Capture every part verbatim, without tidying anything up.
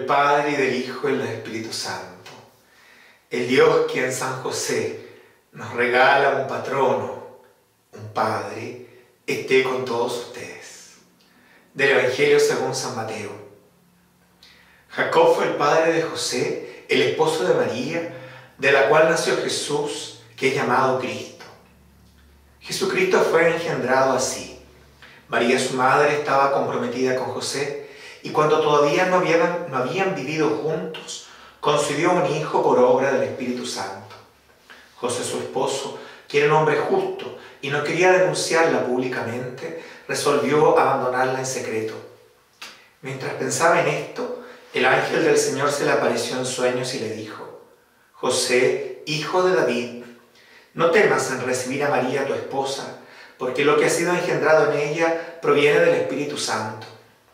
del Padre, y del Hijo, y del Espíritu Santo. El Dios que en San José nos regala un patrono, un Padre, esté con todos ustedes. Del Evangelio según San Mateo. Jacob fue el padre de José, el esposo de María, de la cual nació Jesús, que es llamado Cristo. Jesucristo fue engendrado así. María, su madre, estaba comprometida con José, y cuando todavía no habían, no habían vivido juntos, concibió un hijo por obra del Espíritu Santo. José, su esposo, que era un hombre justo y no quería denunciarla públicamente, resolvió abandonarla en secreto. Mientras pensaba en esto, el ángel del Señor se le apareció en sueños y le dijo: José, hijo de David, no temas en recibir a María tu esposa, porque lo que ha sido engendrado en ella proviene del Espíritu Santo.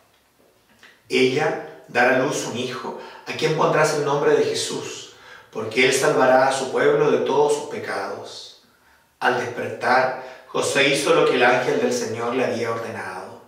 Ella dará a luz un hijo, a quien pondrás el nombre de Jesús, porque él salvará a su pueblo de todos sus pecados. Al despertar, José hizo lo que el ángel del Señor le había ordenado.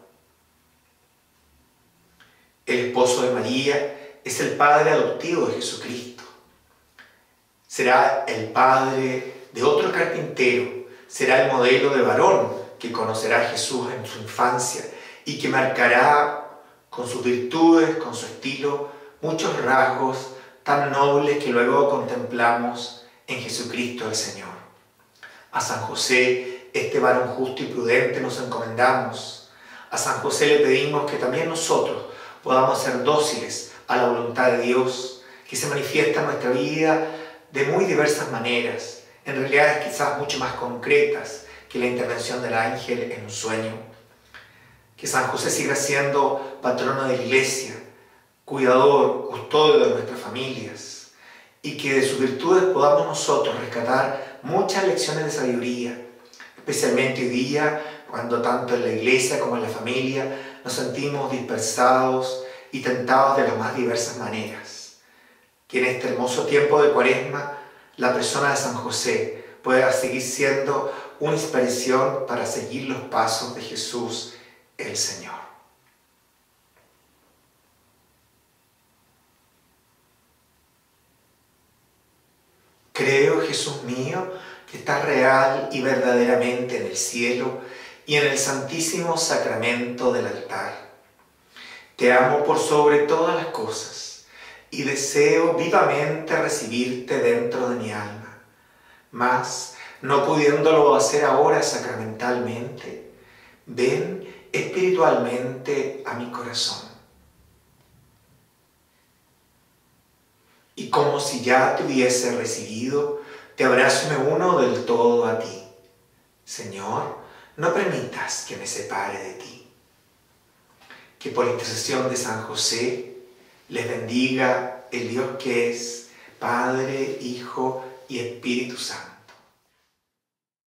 El esposo de María es el padre adoptivo de Jesucristo. Será el padre de otro carpintero, será el modelo de varón que conocerá a Jesús en su infancia y que marcará con sus virtudes, con su estilo, muchos rasgos tan nobles que luego contemplamos en Jesucristo el Señor. A San José, este varón justo y prudente, nos encomendamos. A San José le pedimos que también nosotros podamos ser dóciles a la voluntad de Dios, que se manifiesta en nuestra vida de muy diversas maneras, en realidades quizás mucho más concretas que la intervención del ángel en un sueño. Que San José siga siendo patrono de la Iglesia, cuidador, custodio de nuestras familias, y que de sus virtudes podamos nosotros rescatar muchas lecciones de sabiduría, especialmente hoy día, cuando tanto en la Iglesia como en la familia nos sentimos dispersados y tentados de las más diversas maneras. Que en este hermoso tiempo de Cuaresma, la persona de San José pueda seguir siendo una inspiración para seguir los pasos de Jesús el Señor. Creo, Jesús mío, que estás real y verdaderamente en el cielo y en el santísimo sacramento del altar. Te amo por sobre todas las cosas y deseo vivamente recibirte dentro de mi alma. Mas, no pudiéndolo hacer ahora sacramentalmente, ven espiritualmente a mi corazón. Y como si ya te hubiese recibido, te abrazo y me uno del todo a ti. Señor, no permitas que me separe de ti. Que por intercesión de San José les bendiga el Dios que es Padre, Hijo y Espíritu Santo.